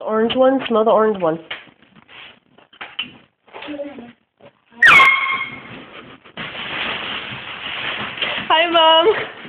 The orange one? Smell the orange one. Hi, Mom.